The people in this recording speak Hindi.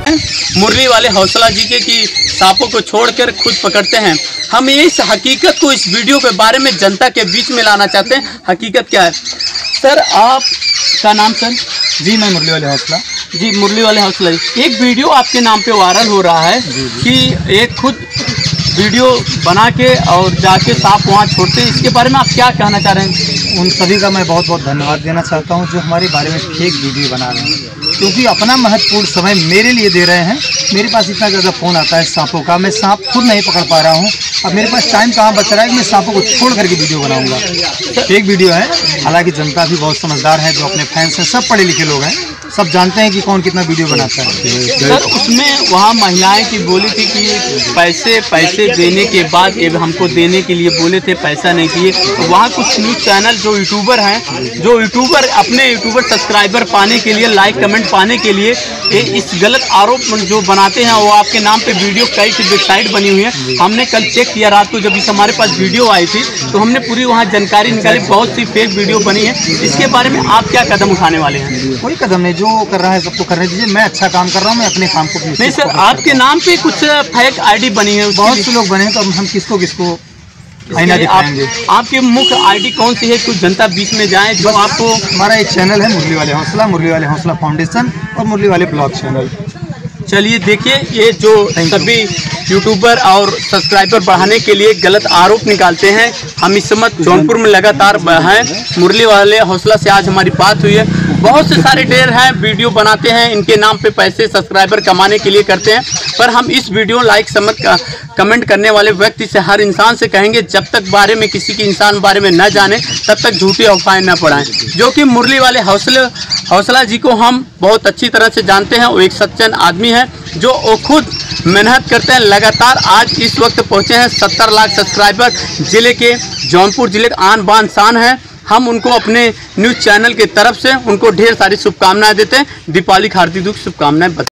मुरली वाले हौसला जी के कि सांपों को छोड़कर खुद पकड़ते हैं। हम इस हकीकत को इस वीडियो के बारे में जनता के बीच में लाना चाहते हैं। हकीकत क्या है सर? आपका नाम सर? जी मैं मुरली वाले हौसला। जी मुरली वाले हौसला जी, एक वीडियो आपके नाम पे वायरल हो रहा है कि एक खुद वीडियो बना के और जाके सांप वहाँ छोड़ते हैं, इसके बारे में आप क्या कहना चाह रहे हैं? उन सभी का मैं बहुत बहुत धन्यवाद देना चाहता हूँ जो हमारे बारे में फेक वीडियो बना रहे हैं, क्योंकि अपना महत्वपूर्ण समय मेरे लिए दे रहे हैं। मेरे पास इतना ज़्यादा फ़ोन आता है सांपों का, मैं सांप खुद नहीं पकड़ पा रहा हूँ। अब मेरे पास टाइम कहाँ बच रहा है कि मैं सांपों को छोड़ करके वीडियो बनाऊँगा। फेक वीडियो है, हालांकि जनता भी बहुत समझदार है, जो अपने फैंस हैं सब पढ़े लिखे लोग हैं, सब जानते हैं कि कौन कितना वीडियो बनाता है। सर उसमें वहाँ महिलाएं की बोली थी कि पैसे देने के बाद हमको देने के लिए बोले थे, पैसा नहीं दिए। वहाँ कुछ न्यूज़ चैनल जो यूट्यूबर अपने यूट्यूबर सब्सक्राइबर पाने के लिए, लाइक कमेंट पाने के लिए इस गलत आरोप जो बनाते हैं, वो आपके नाम पे वीडियो कई वेबसाइट बनी हुई है। हमने कल चेक किया रात को, जब इस हमारे पास वीडियो आई थी तो हमने पूरी वहाँ जानकारी निकाली, बहुत सी फेक वीडियो बनी है। इसके बारे में आप क्या कदम उठाने वाले हैं? कोई कदम नहीं, जो कर रहा है सबको करने दीजिए। मैं अच्छा काम कर रहा हूँ, मैं अपने काम को नहीं सर, आपके नाम पे कुछ फेक आईडी बनी है, बहुत से लोग बने हैं, तो हम किसको आईना दिखाएंगे? आपकी मुख्य आईडी कौन सी है, कुछ जनता बीच में जाए जो आपको? हमारा एक चैनल है मुरली वाले हौसला, मुरली वाले हौसला फाउंडेशन और मुरली वाले ब्लॉग चैनल। चलिए देखिए, ये जो सभी यूट्यूबर और सब्सक्राइबर बढ़ाने के लिए गलत आरोप निकालते हैं, हम इस समय जौनपुर में लगातार हैं। मुरली वाले हौसला से आज हमारी बात हुई है। बहुत से सारे ढेर हैं, वीडियो बनाते हैं, इनके नाम पे पैसे सब्सक्राइबर कमाने के लिए करते हैं। पर हम इस वीडियो लाइक कमेंट करने वाले व्यक्ति से, हर इंसान से कहेंगे, जब तक बारे में किसी की इंसान बारे में न जाने तब तक झूठी अफवाहें न पढ़ाएं। जो कि मुरली वाले हौसला जी को हम बहुत अच्छी तरह से जानते हैं। वो एक सच्चन आदमी है जो वो खुद मेहनत करते हैं लगातार। आज इस वक्त पहुंचे हैं 70 लाख सब्सक्राइबर, जिले के जौनपुर जिले का आन बान शान है। हम उनको अपने न्यूज़ चैनल के तरफ से उनको ढेर सारी शुभकामनाएं देते हैं। दीपावली की हार्दिक शुभकामनाएं।